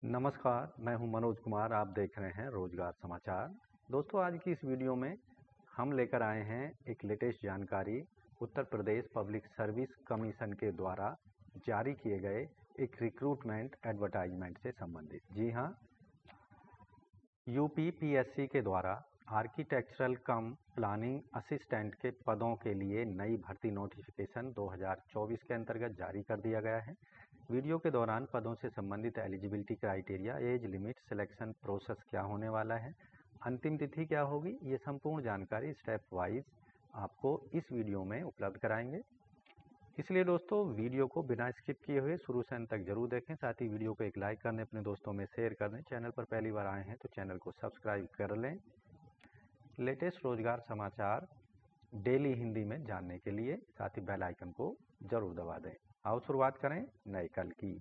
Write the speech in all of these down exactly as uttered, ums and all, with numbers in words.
नमस्कार, मैं हूं मनोज कुमार। आप देख रहे हैं रोजगार समाचार। दोस्तों, आज की इस वीडियो में हम लेकर आए हैं एक लेटेस्ट जानकारी Uttar Pradesh public service commission के द्वारा जारी किए गए एक रिक्रूटमेंट एडवर्टाइजमेंट से संबंधित। जी हां, यूपी पीएससी के द्वारा आर्किटेक्चरल कम प्लानिंग असिस्टेंट के पदों के लिए नई भर्ती नोटिफिकेशन दो हज़ार चौबीस के अंतर्गत जारी कर दिया गया है। वीडियो के दौरान पदों से संबंधित eligibility criteria, age limit, selection process क्या होने वाला है, अंतिम तिथि क्या होगी, ये संपूर्ण जानकारी स्टेप वाइज आपको इस वीडियो में उपलब्ध कराएंगे। इसलिए दोस्तों, वीडियो को बिना स्किप किए हुए शुरू से अंत तक जरूर देखें। साथ ही वीडियो को एक लाइक कर दें, अपने दोस्तों में शेयर कर दें। चैनल पर पहली बार आए हैं तो चैनल को सब्सक्राइब कर लें। लेटेस्ट रोजगार समाचार डेली हिंदी में जानने के लिए साथ ही बेल आइकन को जरूर दबा दें। आओ शुरुआत करें नए कल की।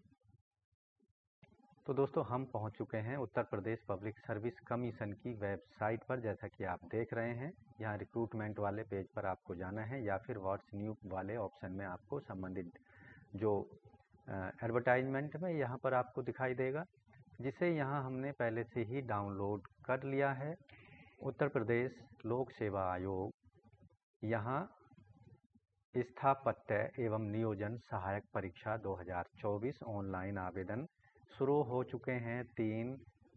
तो दोस्तों, हम पहुंच चुके हैं Uttar Pradesh public service commission की वेबसाइट पर। जैसा कि आप देख रहे हैं, यहाँ रिक्रूटमेंट वाले पेज पर आपको जाना है या फिर व्हाट्स न्यू वाले ऑप्शन में आपको संबंधित जो एडवर्टाइजमेंट में यहाँ पर आपको दिखाई देगा, जिसे यहाँ हमने पहले से ही डाउनलोड कर लिया है। उत्तर प्रदेश लोक सेवा आयोग, यहाँ स्थापत्य एवं नियोजन सहायक परीक्षा दो हज़ार चौबीस ऑनलाइन आवेदन शुरू हो चुके हैं। तीन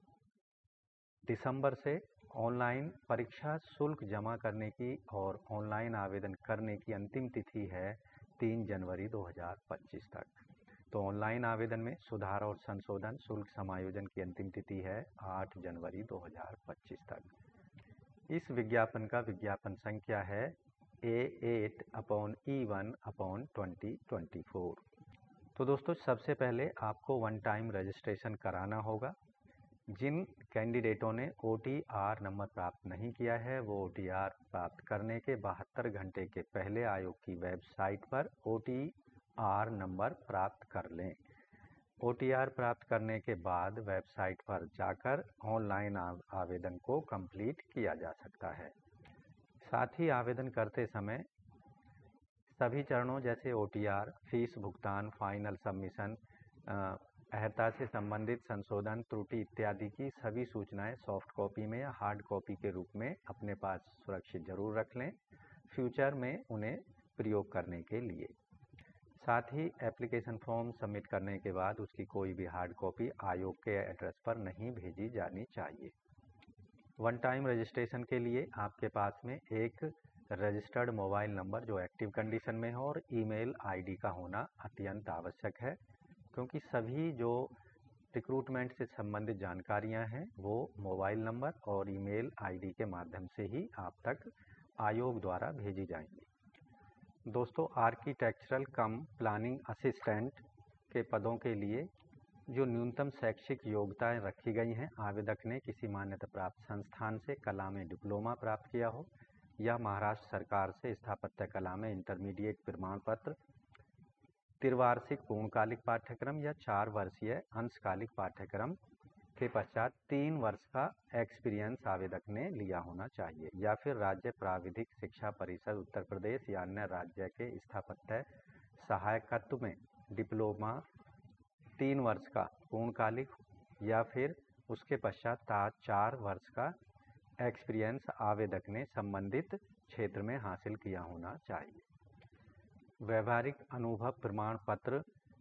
दिसंबर से ऑनलाइन परीक्षा शुल्क जमा करने की और ऑनलाइन आवेदन करने की अंतिम तिथि है तीन जनवरी दो हज़ार पच्चीस तक। तो ऑनलाइन आवेदन में सुधार और संशोधन शुल्क समायोजन की अंतिम तिथि है आठ जनवरी दो हज़ार पच्चीस तक। इस विज्ञापन का विज्ञापन संख्या है A eight upon E one upon twenty twenty four. तो दोस्तों, सबसे पहले आपको वन टाइम रजिस्ट्रेशन कराना होगा। जिन कैंडिडेटों ने ओ टी आर नंबर प्राप्त नहीं किया है, वो ओ टी आर प्राप्त करने के बहत्तर घंटे के पहले आयोग की वेबसाइट पर ओ टी आर नंबर प्राप्त कर लें। ओ टी आर प्राप्त करने के बाद वेबसाइट पर जाकर ऑनलाइन आवेदन को कंप्लीट किया जा सकता है। साथ ही आवेदन करते समय सभी चरणों जैसे ओ टी आर, फीस भुगतान, फाइनल सबमिशन, अहर्ता से संबंधित संशोधन, त्रुटि इत्यादि की सभी सूचनाएं सॉफ्ट कॉपी में या हार्ड कॉपी के रूप में अपने पास सुरक्षित जरूर रख लें, फ्यूचर में उन्हें प्रयोग करने के लिए। साथ ही एप्लीकेशन फॉर्म सबमिट करने के बाद उसकी कोई भी हार्ड कॉपी आयोग के एड्रेस पर नहीं भेजी जानी चाहिए। वन टाइम रजिस्ट्रेशन के लिए आपके पास में एक रजिस्टर्ड मोबाइल नंबर जो एक्टिव कंडीशन में हो और ईमेल आईडी का होना अत्यंत आवश्यक है, क्योंकि सभी जो रिक्रूटमेंट से संबंधित जानकारियां हैं वो मोबाइल नंबर और ईमेल आईडी के माध्यम से ही आप तक आयोग द्वारा भेजी जाएंगी। दोस्तों, आर्किटेक्चरल कम प्लानिंग असिस्टेंट के पदों के लिए जो न्यूनतम शैक्षिक योग्यताएं रखी गई हैं, आवेदक ने किसी मान्यता प्राप्त संस्थान से कला में डिप्लोमा प्राप्त किया हो या महाराष्ट्र सरकार से स्थापत्य कला में इंटरमीडिएट प्रमाण पत्र, त्रिवार्षिक पूर्णकालिक पाठ्यक्रम या चार वर्षीय अंशकालिक पाठ्यक्रम के पश्चात तीन वर्ष का एक्सपीरियंस आवेदक ने लिया होना चाहिए, या फिर राज्य प्राविधिक शिक्षा परिषद उत्तर प्रदेश या अन्य राज्य के स्थापत्य सहायकत्व में डिप्लोमा तीन वर्ष का पूर्णकालिक या फिर उसके पश्चात चार वर्ष का एक्सपीरियंस आवेदक ने संबंधित क्षेत्र में हासिल किया होना चाहिए। व्यवहारिक अनुभव प्रमाण पत्र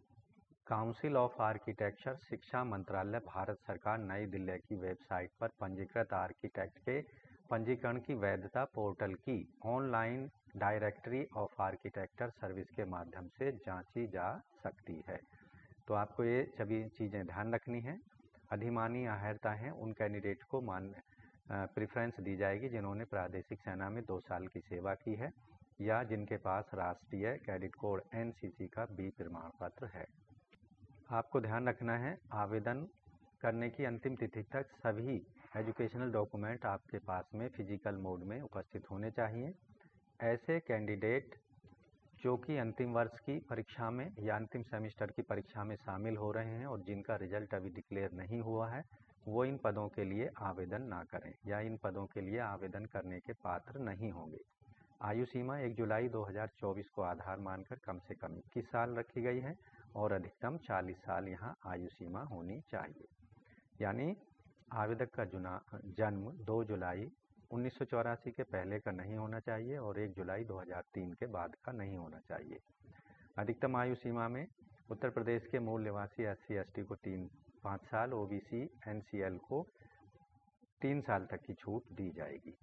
काउंसिल ऑफ आर्किटेक्चर, शिक्षा मंत्रालय, भारत सरकार, नई दिल्ली की वेबसाइट पर पंजीकृत आर्किटेक्ट के पंजीकरण की वैधता पोर्टल की online directory of architecture service के माध्यम से जांची जा सकती है। तो आपको ये सभी चीज़ें ध्यान रखनी है। अधिमानी अहर्ता हैं उन कैंडिडेट को मान प्रेफरेंस दी जाएगी जिन्होंने प्रादेशिक सेना में दो साल की सेवा की है या जिनके पास राष्ट्रीय cadet code N C C का बी प्रमाण पत्र है। आपको ध्यान रखना है, आवेदन करने की अंतिम तिथि तक सभी एजुकेशनल डॉक्यूमेंट आपके पास में फिजिकल मोड में उपस्थित होने चाहिए। ऐसे कैंडिडेट जो कि अंतिम वर्ष की परीक्षा में या अंतिम सेमेस्टर की परीक्षा में शामिल हो रहे हैं और जिनका रिजल्ट अभी डिक्लेयर नहीं हुआ है, वो इन पदों के लिए आवेदन ना करें या इन पदों के लिए आवेदन करने के पात्र नहीं होंगे। आयु सीमा एक जुलाई दो हज़ार चौबीस को आधार मानकर कम से कम इक्कीस साल रखी गई है और अधिकतम चालीस साल यहाँ आयु सीमा होनी चाहिए। यानी आवेदक का जुना जन्म दो जुलाई उन्नीस सौ चौरासी के पहले का नहीं होना चाहिए और एक जुलाई दो हज़ार तीन के बाद का नहीं होना चाहिए। अधिकतम आयु सीमा में उत्तर प्रदेश के मूल निवासी एस सी एस टी को तीन पाँच साल, O B C N C L को तीन साल तक की छूट दी जाएगी।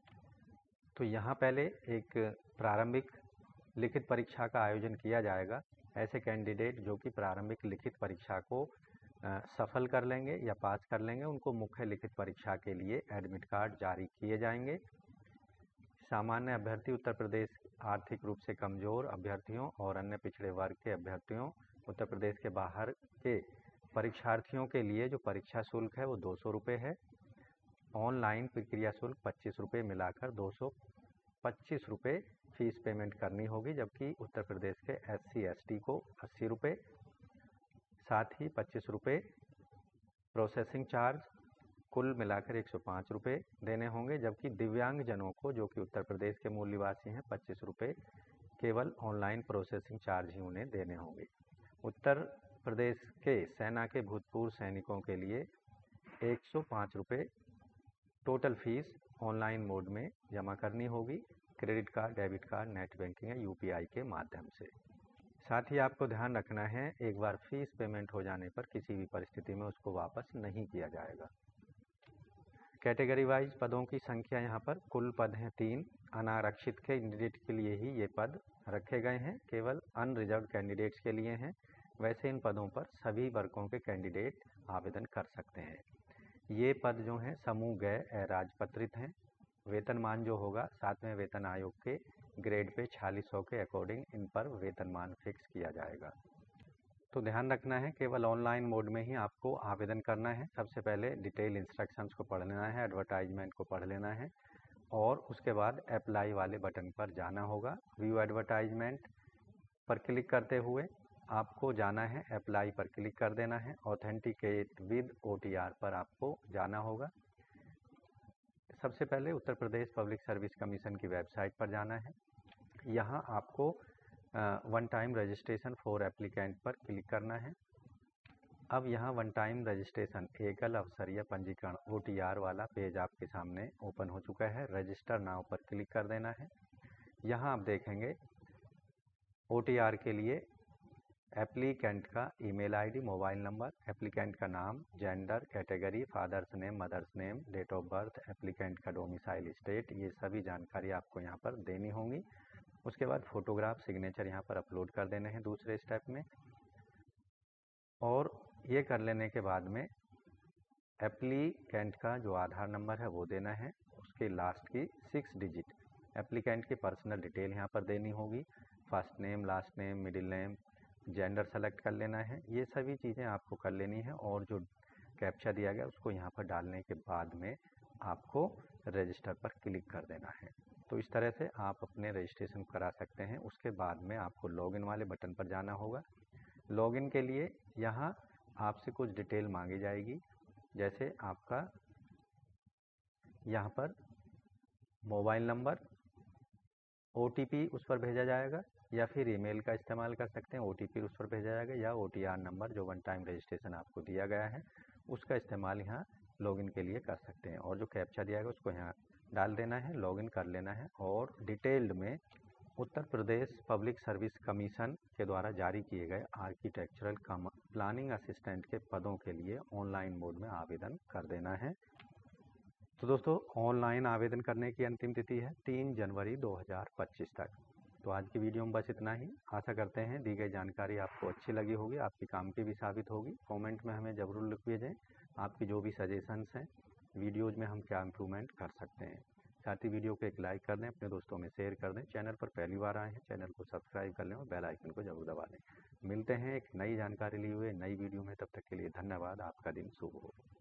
तो यहाँ पहले एक प्रारंभिक लिखित परीक्षा का आयोजन किया जाएगा। ऐसे कैंडिडेट जो कि प्रारंभिक लिखित परीक्षा को आ, सफल कर लेंगे या पास कर लेंगे, उनको मुख्य लिखित परीक्षा के लिए एडमिट कार्ड जारी किए जाएंगे। सामान्य अभ्यर्थी उत्तर प्रदेश आर्थिक रूप से कमजोर अभ्यर्थियों और अन्य पिछड़े वर्ग के अभ्यर्थियों, उत्तर प्रदेश के बाहर के परीक्षार्थियों के लिए जो परीक्षा शुल्क है वो दो सौ रुपये है। ऑनलाइन प्रक्रिया शुल्क पच्चीस रुपये मिलाकर दो सौ पच्चीस रुपये फीस पेमेंट करनी होगी, जबकि उत्तर प्रदेश के एस सी एस टी को अस्सी रुपये, साथ ही पच्चीस रुपये प्रोसेसिंग चार्ज, कुल मिलाकर एक सौ पाँच रुपये देने होंगे। जबकि दिव्यांगजनों को जो कि उत्तर प्रदेश के मूल निवासी हैं पच्चीस रुपये केवल ऑनलाइन प्रोसेसिंग चार्ज ही उन्हें देने होंगे। उत्तर प्रदेश के सेना के भूतपूर्व सैनिकों के लिए एक सौ पाँच रुपये टोटल फीस ऑनलाइन मोड में जमा करनी होगी, credit card, debit card, net banking या यू पी आई के माध्यम से। साथ ही आपको ध्यान रखना है, एक बार फीस पेमेंट हो जाने पर किसी भी परिस्थिति में उसको वापस नहीं किया जाएगा। कैटेगरी वाइज पदों की संख्या यहाँ पर कुल पद हैं तीन। अनारक्षित कैंडिडेट के लिए ही ये पद रखे गए हैं, केवल अनरिजर्व कैंडिडेट्स के लिए हैं। वैसे इन पदों पर सभी वर्गों के कैंडिडेट आवेदन कर सकते हैं। ये पद जो हैं समूह गए राजपत्रित हैं। वेतनमान जो होगा सातवें वेतन आयोग के ग्रेड पे छियालीस सौ के अकॉर्डिंग इन पर वेतनमान फिक्स किया जाएगा। तो ध्यान रखना है, केवल ऑनलाइन मोड में ही आपको आवेदन करना है। सबसे पहले डिटेल इंस्ट्रक्शंस को पढ़ लेना है, एडवर्टाइजमेंट को पढ़ लेना है और उसके बाद अप्लाई वाले बटन पर जाना होगा। व्यू एडवर्टाइजमेंट पर क्लिक करते हुए आपको जाना है, अप्लाई पर क्लिक कर देना है। Authenticate with O T R पर आपको जाना होगा। सबसे पहले Uttar Pradesh public service commission की वेबसाइट पर जाना है। यहाँ आपको one time registration for applicant पर क्लिक करना है। अब यहाँ वन टाइम रजिस्ट्रेशन एकल अवसरीय पंजीकरण ओ टी आर वाला पेज आपके सामने ओपन हो चुका है। रजिस्टर नाउ पर क्लिक कर देना है। यहाँ आप देखेंगे ओ टी आर के लिए एप्लीकेंट का email ID, mobile number, applicant का नाम, gender, category, father's name, mother's name, date of birth, applicant का डोमिसाइल स्टेट, ये सभी जानकारी आपको यहाँ पर देनी होंगी। उसके बाद फोटोग्राफ, सिग्नेचर यहाँ पर अपलोड कर देने हैं दूसरे स्टेप में। और ये कर लेने के बाद में एप्लीकेंट का जो आधार नंबर है वो देना है, उसके लास्ट की सिक्स डिजिट। एप्लीकेंट की पर्सनल डिटेल यहाँ पर देनी होगी, first name, last name, middle name, gender select कर लेना है। ये सभी चीज़ें आपको कर लेनी है और जो कैप्चा दिया गया उसको यहाँ पर डालने के बाद में आपको रजिस्टर पर क्लिक कर देना है। तो इस तरह से आप अपने रजिस्ट्रेशन करा सकते हैं। उसके बाद में आपको लॉगिन वाले बटन पर जाना होगा। लॉगिन के लिए यहाँ आपसे कुछ डिटेल मांगी जाएगी, जैसे आपका यहाँ पर mobile number, O T P उस पर भेजा जाएगा या फिर ईमेल का इस्तेमाल कर सकते हैं, ओ टी पी उस पर भेजा जाएगा या ओ टी आर नंबर जो वन टाइम रजिस्ट्रेशन आपको दिया गया है उसका इस्तेमाल यहाँ लॉगिन के लिए कर सकते हैं। और जो कैप्चा दिया गया उसको यहाँ डाल देना है, लॉगिन कर लेना है और डिटेल्ड में Uttar Pradesh public service commission के द्वारा जारी किए गए आर्किटेक्चरल कम प्लानिंग असिस्टेंट के पदों के लिए ऑनलाइन मोड में आवेदन कर देना है। तो दोस्तों, ऑनलाइन आवेदन करने की अंतिम तिथि है तीन जनवरी दो हज़ार पच्चीस तक। तो आज की वीडियो में बस इतना ही। आशा करते हैं दी गई जानकारी आपको अच्छी लगी होगी, आपके काम की भी साबित होगी। कमेंट में हमें ज़रूर लिख भेजें आपकी जो भी सजेशंस हैं, वीडियोज़ में हम क्या इम्प्रूवमेंट कर सकते हैं। साथ ही वीडियो को एक लाइक कर दें, अपने दोस्तों में शेयर कर दें। चैनल पर पहली बार आए हैं, चैनल को सब्सक्राइब कर लें और बेल आइकन को जरूर दबा दें। मिलते हैं एक नई जानकारी लिए हुए नई वीडियो में, तब तक के लिए धन्यवाद। आपका दिन शुभ हो।